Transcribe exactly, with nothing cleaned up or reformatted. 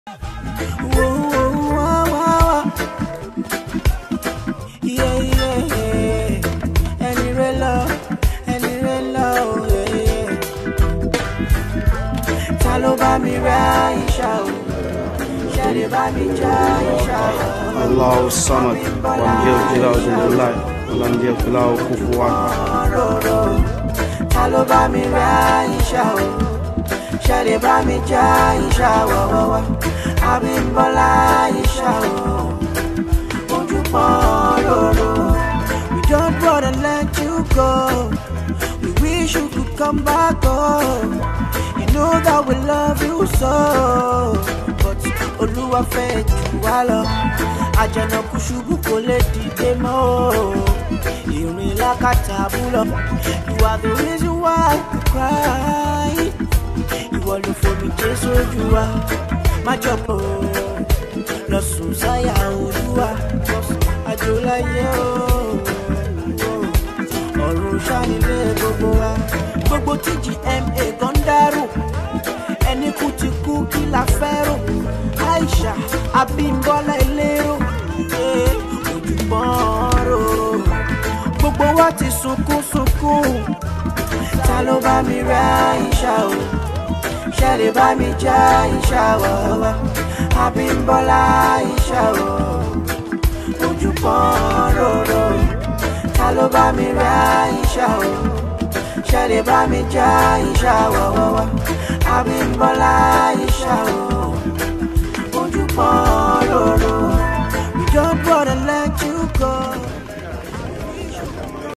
Yeah, yeah, yeah. Any real love, any real love, yeah, yeah. Talo ba mi raisha, shade ba mi jaisha. Allahu Samad, Wangel Jalal Jalal, Wangel Jalal Kufuwaka. Talo ba mi raisha, shade ba mi jaisha. Abimbola isha, we don't wanna let you go. We wish you could come back home. You know that we love you so, but Oluwa fed you all. Ajana kushubu kole dide mo. Irin la katabulo. You are the reason why we cry. You all look for me, Jesus, you are my job. Losun saya Olúwa, àjòláyé o. Ọ̀run ṣánilé gbogbo wa, gbogbo tí G M A gan dárò. Ẹni kú ti kú kí la fẹ́ rò. Aisha Abímbọ́lá elérò, ojúbọ̀n rorò. Gbogbo wa ti sunkún sunkún. Ta ló bá mi ra Aisha o? Ṣé lè bá mi já Aisha wá? Abímbọ́lá Aisha o, ojúbọ̀n rorò. Ta ló bá mi ra Aisha o? Ṣé lè bá mi já Aisha wá? Abímbọ́lá Aisha o, ojúbọ̀n.